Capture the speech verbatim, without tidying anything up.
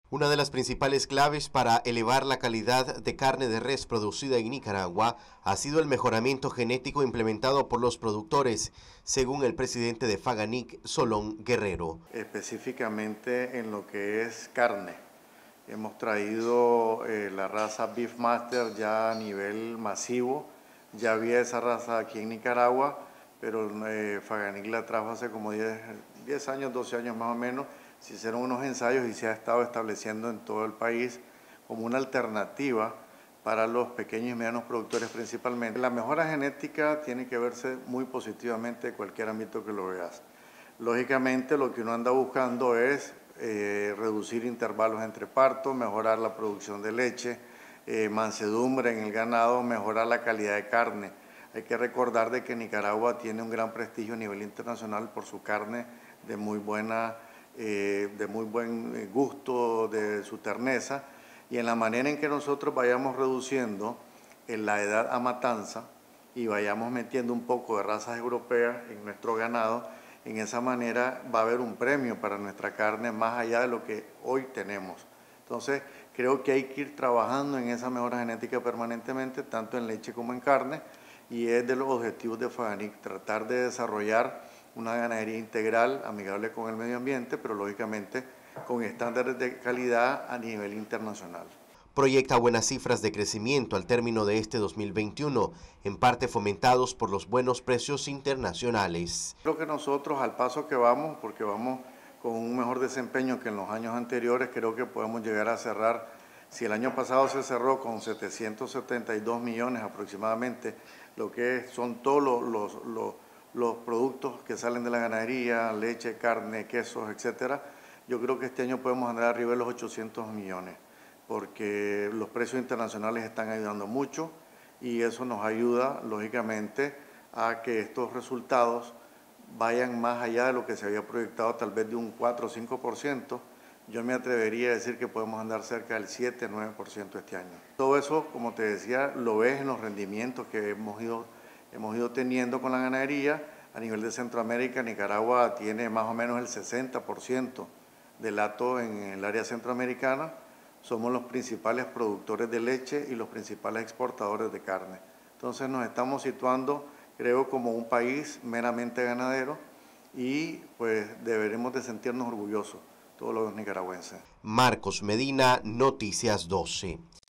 Una de las principales claves para elevar la calidad de carne de res producida en Nicaragua ha sido el mejoramiento genético implementado por los productores, según el presidente de Faganic, Solón Guerrero. Específicamente en lo que es carne. Hemos traído eh, la raza Beefmaster ya a nivel masivo. Ya había esa raza aquí en Nicaragua, pero eh, Faganic la trajo hace como diez años, doce años más o menos. Se hicieron unos ensayos y se ha estado estableciendo en todo el país como una alternativa para los pequeños y medianos productores principalmente. La mejora genética tiene que verse muy positivamente en cualquier ámbito que lo veas. Lógicamente lo que uno anda buscando es eh, reducir intervalos entre partos, mejorar la producción de leche, eh, mansedumbre en el ganado, mejorar la calidad de carne. Hay que recordar de que Nicaragua tiene un gran prestigio a nivel internacional por su carne de muy buena Eh, de muy buen gusto, de su terneza, y en la manera en que nosotros vayamos reduciendo en la edad a matanza y vayamos metiendo un poco de razas europeas en nuestro ganado, en esa manera va a haber un premio para nuestra carne más allá de lo que hoy tenemos. Entonces, creo que hay que ir trabajando en esa mejora genética permanentemente, tanto en leche como en carne, y es de los objetivos de Faganic tratar de desarrollar una ganadería integral, amigable con el medio ambiente, pero lógicamente con estándares de calidad a nivel internacional. Proyecta buenas cifras de crecimiento al término de este dos mil veintiuno, en parte fomentados por los buenos precios internacionales. Creo que nosotros, al paso que vamos, porque vamos con un mejor desempeño que en los años anteriores, creo que podemos llegar a cerrar, si el año pasado se cerró con setecientos setenta y dos millones aproximadamente, lo que son todos los, los, los los productos que salen de la ganadería, leche, carne, quesos, etcétera, yo creo que este año podemos andar arriba de los ochocientos millones, porque los precios internacionales están ayudando mucho y eso nos ayuda, lógicamente, a que estos resultados vayan más allá de lo que se había proyectado, tal vez de un cuatro o cinco por ciento. Yo me atrevería a decir que podemos andar cerca del siete o nueve por ciento este año. Todo eso, como te decía, lo ves en los rendimientos que hemos ido hemos ido teniendo con la ganadería. A nivel de Centroamérica, Nicaragua tiene más o menos el sesenta por ciento del hato en el área centroamericana. Somos los principales productores de leche y los principales exportadores de carne. Entonces nos estamos situando, creo, como un país meramente ganadero y pues deberemos de sentirnos orgullosos todos los nicaragüenses. Marcos Medina, Noticias doce.